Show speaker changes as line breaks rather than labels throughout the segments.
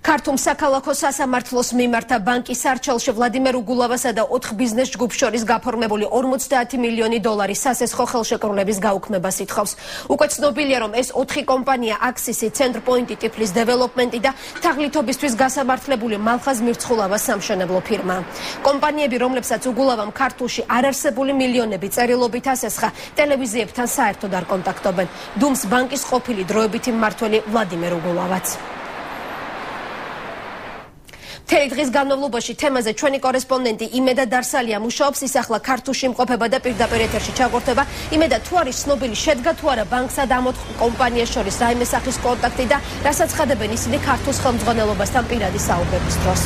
ქართუმ საქალაქო სასამართლოს მიმართა ბანკი სარჩელში ვალდიმერ უგულავასა და 4 ბიზნეს-ჯგუფს შორის გაფორმებული 50 მილიონი დოლარის სასესხო ხელშეკრულების გაუქმებას ითხოვს. უკვე ცნობილია, რომ ეს 4 კომპანია აქსისი, ცენტრ-პოინტი, ტიფლის, დეველოპმენტი და თაღლითობისთვის გასამართლებული მალხაზ მირცხულავას სამშენებლო ფირმაა. კომპანიები, რომლებსაც უგულავამ ქართუში არარსებული მილიონები წერილობით ასესხა, ტელევიზიებთან საერთოდ არ კონტაქტობენ. დუმს ბანკის ყოფილი დროებითი მმართველი ვალდიმერ უგულავაც. მთელი დღის განმავლობაში თემაზე ჩვენი კორესპონდენტი იმედა დარსალია მუშაობს, ის ახლა ქართუში იმყოფება და პირდაპირ ეთერში ჩაგვერთვება. იმედა, თუ არის ცნობილი, შედგა თუ არა ბანკსა და ამ 4 კომპანიას შორის რაიმე სახის კონტაქტი და რასაც ხადებენ ისინი ქართუს ხელმძღვანელობასთან პირადი საუბრების დროს?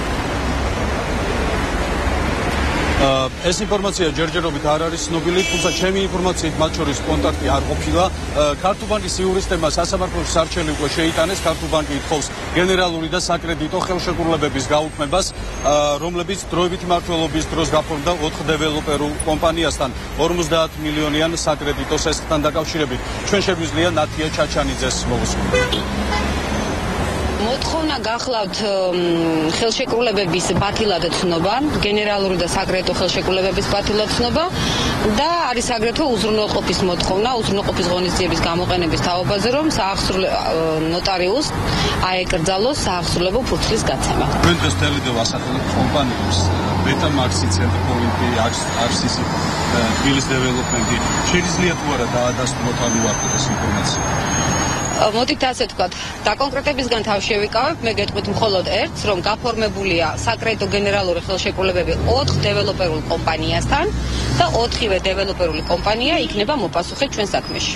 ეს ინფორმაცია ჯერჯერობით არ არის ცნობილი, თუმცა ჩემი ინფორმაციით მათ შორის კონტაქტი არ ყოფილა. ქართუ ბანკის იურისტებმა სასამართლოს სარჩელი უკვე შეიტანეს. ქართუ ბანკი ითხოვს გენერალური და საკრედიტო ხელშეკრულებების გაუქმებას, რომლებიც დროებითი მმართველობის დროს გაფორმდა 4 დეველოპერულ კომპანიასთან 50 მილიონიან საკრედიტო სასესხთან დაკავშირებით. ჩვენ შეგვიძლია ნათია ჩაჩანიძეს მოვუსმინოთ.
მოთხოვნა გახლავთ ხელშეკრულებების ბათილად ცნობა, გენერალური და საკრედიტო ხელშეკრულებების ბათილად ცნობა და არის აგრეთვე უზრუნველყოფის მოთხოვნა, უზრუნველყოფის ღონისძიების გამოყენების თაობაზე, რომ ნოტარიუსს აეკრძალოს საახსრულებო ფურცლის გაცემა.
ჩვენ დღეს თელიდევ ასახელებთ კომპანიებს, ბანკი, ცენტრ-პოინტი, აქსისი, თბილის დეველოპმენტი. შეიძლება თუ არა დაადასტუროთ ან უარყოთ ეს ინფორმაცია?
მოდით ასე ვთქვათ, დაკონკრეტებისგან თავ შევიკავებ, მე გეტყვით მხოლოდ ერთს, რომ გაფორმებულია საკრედიტო გენერალური ხელშეკრულებები 4 დეველოპერულ კომპანიასთან და 4-ვე დეველოპერული კომპანია იქნება მოპასუხე ჩვენ საქმეში.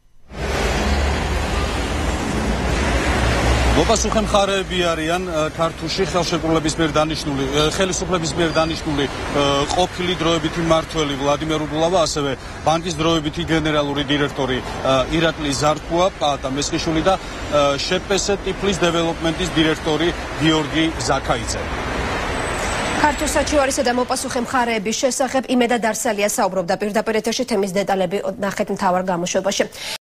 მოპასუხე მხარეები არიან ქართუში ხელშეკრულების მიერ დანიშნული, ხელისუფლების მიერ დანიშნული ყოფილი დროებითი მმართველი ვალდიმერ უგულავა, ასევე ბანკის დროებითი გენერალური დირექტორი ირაკლი ზარქუა, პაატა მესხიშვილი და შპს ტიფლის დეველოპმენტის დირექტორი გიორგი ზაქაიძე.
ქართუს საჩივარისა და მოპასუხე მხარეების შესახებ იმედა დარსალია საუბრობდა პირდაპირ ეთერში, თემის დეტალები ნახეთ მთავარ გამოშვებაში.